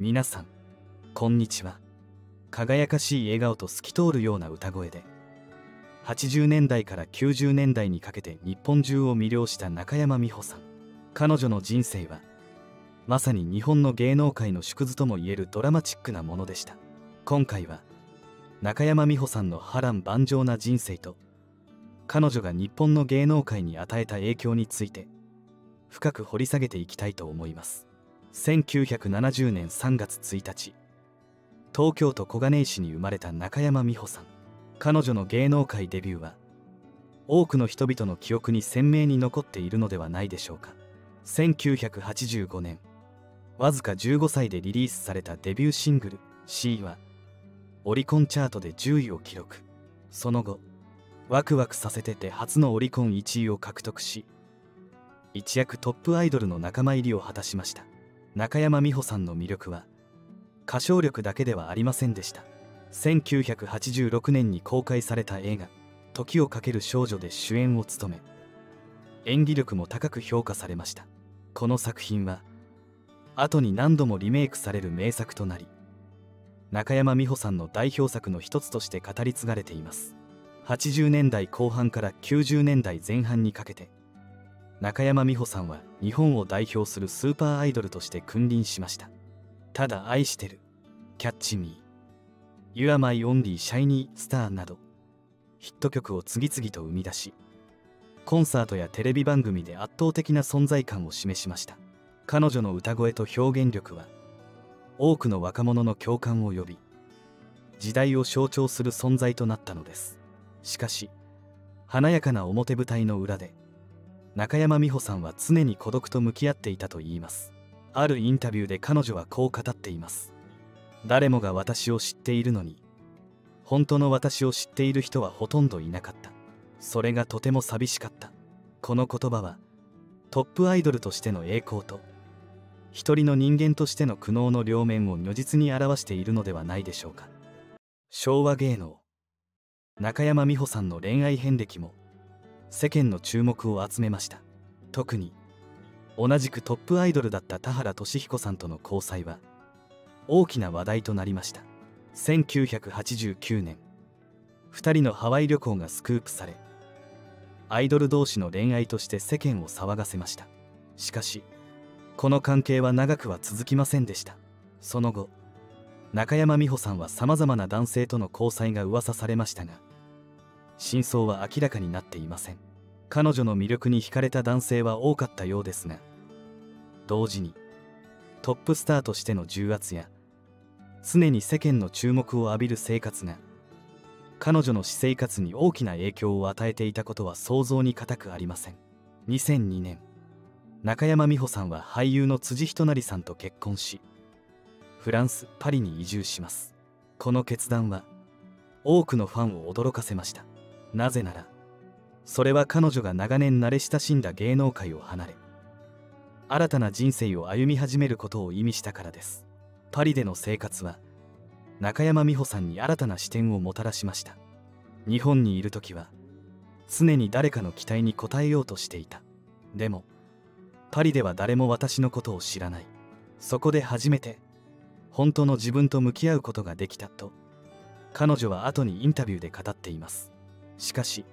皆さんこんにちは。輝かしい笑顔と透き通るような歌声で80年代から90年代にかけて日本中を魅了した中山美穂さん。彼女の人生はまさに日本の芸能界の縮図ともいえるドラマチックなものでした。今回は中山美穂さんの波乱万丈な人生と彼女が日本の芸能界に与えた影響について深く掘り下げていきたいと思います。1970年3月1日、東京都小金井市に生まれた中山美穂さん。彼女の芸能界デビューは多くの人々の記憶に鮮明に残っているのではないでしょうか。1985年、わずか15歳でリリースされたデビューシングル「C」はオリコンチャートで10位を記録。その後、ワクワクさせてて初のオリコン1位を獲得し、一躍トップアイドルの仲間入りを果たしました。中山美穂さんの魅力は歌唱力だけではありませんでした。1986年に公開された映画「時をかける少女」で主演を務め、演技力も高く評価されました。この作品は後に何度もリメイクされる名作となり、中山美穂さんの代表作の一つとして語り継がれています。80年代後半から90年代前半にかけて、中山美穂さんは日本を代表するスーパーアイドルとして君臨しました。ただ愛してる、キャッチミー、You are my only shiny star などヒット曲を次々と生み出し、コンサートやテレビ番組で圧倒的な存在感を示しました。彼女の歌声と表現力は多くの若者の共感を呼び、時代を象徴する存在となったのです。しかし、華やかな表舞台の裏で中山美穂さんは常に孤独と向き合っていたといいます。あるインタビューで彼女はこう語っています。誰もが私を知っているのに、本当の私を知っている人はほとんどいなかった。それがとても寂しかった。この言葉はトップアイドルとしての栄光と一人の人間としての苦悩の両面を如実に表しているのではないでしょうか。昭和芸能、中山美穂さんの恋愛遍歴も世間の注目を集めました。特に同じくトップアイドルだった田原俊彦さんとの交際は大きな話題となりました。1989年、2人のハワイ旅行がスクープされ、アイドル同士の恋愛として世間を騒がせました。しかしこの関係は長くは続きませんでした。その後、中山美穂さんはさまざまな男性との交際が噂されましたが、真相は明らかになっていません。彼女の魅力に惹かれた男性は多かったようですが、同時にトップスターとしての重圧や常に世間の注目を浴びる生活が彼女の私生活に大きな影響を与えていたことは想像に難くありません。2002年、中山美穂さんは俳優の辻仁成さんと結婚し、フランス・パリに移住します。この決断は多くのファンを驚かせました。なぜならそれは彼女が長年慣れ親しんだ芸能界を離れ、新たな人生を歩み始めることを意味したからです。パリでの生活は中山美穂さんに新たな視点をもたらしました。日本にいる時は常に誰かの期待に応えようとしていた。でもパリでは誰も私のことを知らない。そこで初めて本当の自分と向き合うことができたと彼女は後にインタビューで語っています。しかし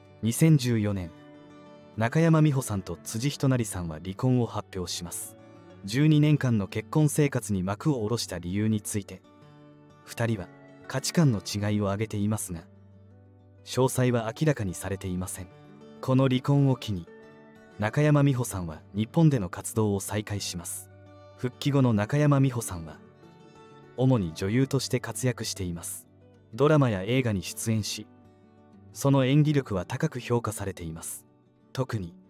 2014年、中山美穂さんと辻仁成さんは離婚を発表します。12年間の結婚生活に幕を下ろした理由について、2人は価値観の違いを挙げていますが、詳細は明らかにされていません。この離婚を機に中山美穂さんは日本での活動を再開します。復帰後の中山美穂さんは主に女優として活躍しています。ドラマや映画に出演し、その演技力は高く評価されています。特に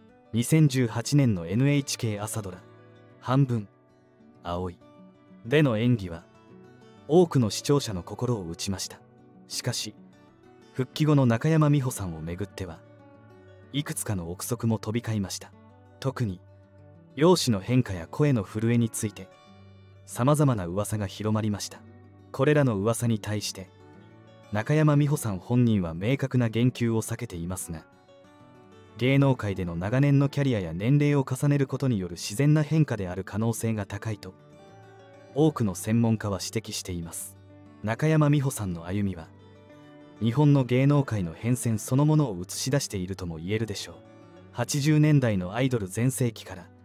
2018年の NHK 朝ドラ「半分、青い」での演技は多くの視聴者の心を打ちました。しかし復帰後の中山美穂さんをめぐってはいくつかの憶測も飛び交いました。特に容姿の変化や声の震えについてさまざまな噂が広まりました。これらの噂に対して中山美穂さん本人は明確な言及を避けていますが、芸能界での長年のキャリアや年齢を重ねることによる自然な変化である可能性が高いと多くの専門家は指摘しています。中山美穂さんの歩みは日本の芸能界の変遷そのものを映し出しているとも言えるでしょう。80年代のアイドル全盛期から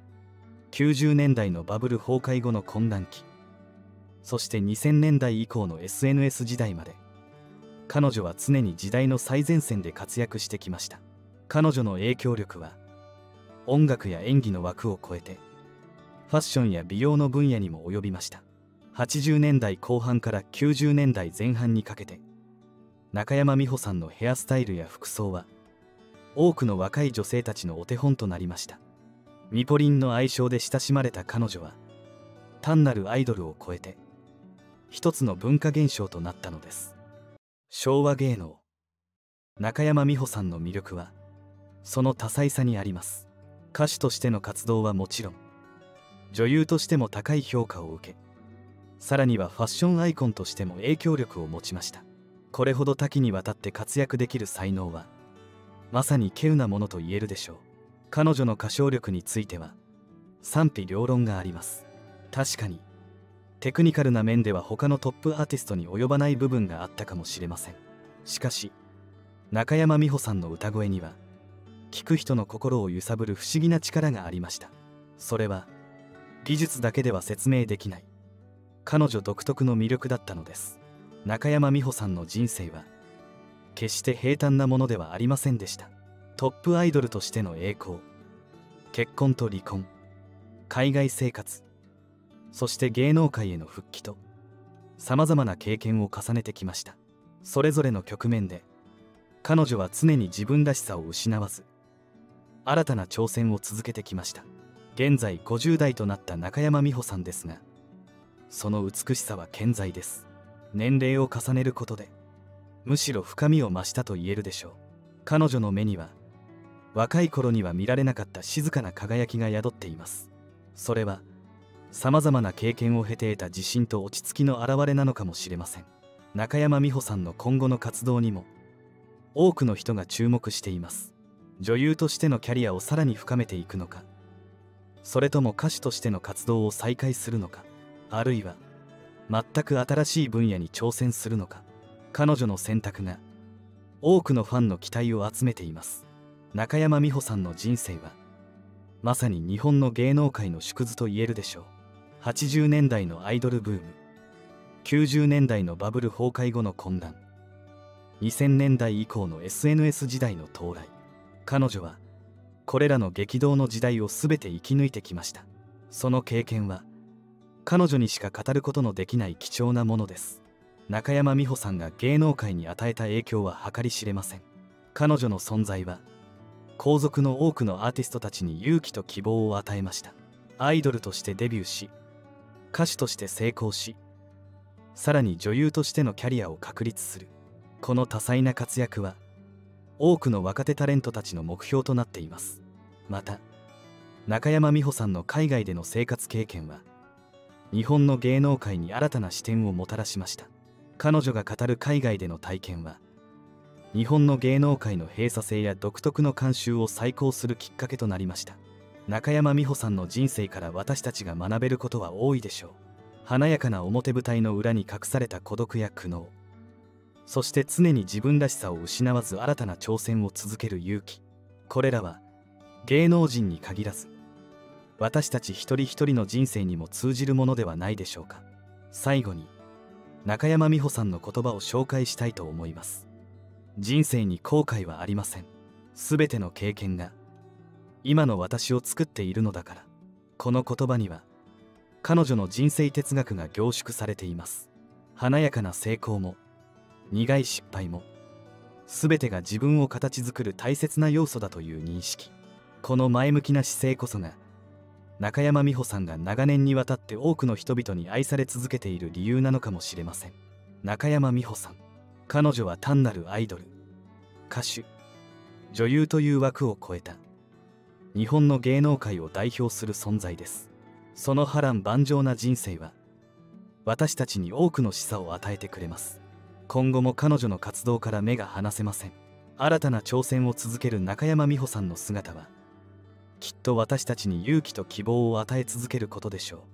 90年代のバブル崩壊後の混乱期、そして2000年代以降の SNS 時代まで、彼女は常に時代の最前線で活躍してきました。彼女の影響力は音楽や演技の枠を超えてファッションや美容の分野にも及びました。80年代後半から90年代前半にかけて、中山美穂さんのヘアスタイルや服装は多くの若い女性たちのお手本となりました。ミポリンの愛称で親しまれた彼女は単なるアイドルを超えて一つの文化現象となったのです。昭和芸能、中山美穂さんの魅力はその多彩さにあります。歌手としての活動はもちろん、女優としても高い評価を受け、さらにはファッションアイコンとしても影響力を持ちました。これほど多岐にわたって活躍できる才能はまさに稀有なものと言えるでしょう。彼女の歌唱力については賛否両論があります。確かにテクニカルな面では他のトップアーティストに及ばない部分があったかもしれません。しかし中山美穂さんの歌声には聴く人の心を揺さぶる不思議な力がありました。それは技術だけでは説明できない彼女独特の魅力だったのです。中山美穂さんの人生は決して平坦なものではありませんでした。トップアイドルとしての栄光、結婚と離婚、海外生活、そして芸能界への復帰とさまざまな経験を重ねてきました。それぞれの局面で彼女は常に自分らしさを失わず新たな挑戦を続けてきました。現在50代となった中山美穂さんですが、その美しさは健在です。年齢を重ねることでむしろ深みを増したと言えるでしょう。彼女の目には若い頃には見られなかった静かな輝きが宿っています。それはさまざまな経験を経て得た自信と落ち着きの表れなのかもしれません。中山美穂さんの今後の活動にも多くの人が注目しています。女優としてのキャリアをさらに深めていくのか、それとも歌手としての活動を再開するのか、あるいは全く新しい分野に挑戦するのか、彼女の選択が多くのファンの期待を集めています。中山美穂さんの人生はまさに日本の芸能界の縮図と言えるでしょう。80年代のアイドルブーム、90年代のバブル崩壊後の混乱、2000年代以降の SNS 時代の到来、彼女はこれらの激動の時代を全て生き抜いてきました。その経験は彼女にしか語ることのできない貴重なものです。中山美穂さんが芸能界に与えた影響は計り知れません。彼女の存在は皇族の多くのアーティストたちに勇気と希望を与えました。アイドルとしてデビューし、歌手として成功し、さらに女優としてのキャリアを確立する、この多彩な活躍は多くの若手タレントたちの目標となっています。また中山美穂さんの海外での生活経験は日本の芸能界に新たな視点をもたらしました。彼女が語る海外での体験は日本の芸能界の閉鎖性や独特の慣習を再考するきっかけとなりました。中山美穂さんの人生から私たちが学べることは多いでしょう。華やかな表舞台の裏に隠された孤独や苦悩、そして常に自分らしさを失わず新たな挑戦を続ける勇気、これらは芸能人に限らず私たち一人一人の人生にも通じるものではないでしょうか。最後に中山美穂さんの言葉を紹介したいと思います。人生に後悔はありません。すべての経験が今の私を作っているのだから。この言葉には彼女の人生哲学が凝縮されています。華やかな成功も苦い失敗もすべてが自分を形作る大切な要素だという認識、この前向きな姿勢こそが中山美穂さんが長年にわたって多くの人々に愛され続けている理由なのかもしれません。中山美穂さん、彼女は単なるアイドル、歌手、女優という枠を超えた日本の芸能界を代表する存在です。その波乱万丈な人生は私たちに多くの示唆を与えてくれます。今後も彼女の活動から目が離せません。新たな挑戦を続ける中山美穂さんの姿はきっと私たちに勇気と希望を与え続けることでしょう。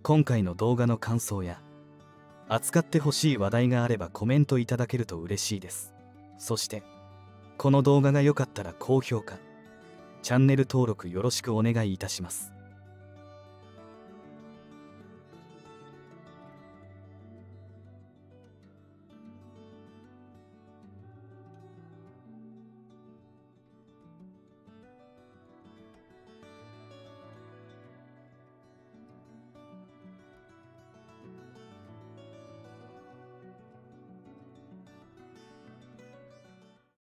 今回の動画の感想や扱ってほしい話題があればコメントいただけると嬉しいです。そしてこの動画が良かったら高評価、チャンネル登録よろしくお願いいたします。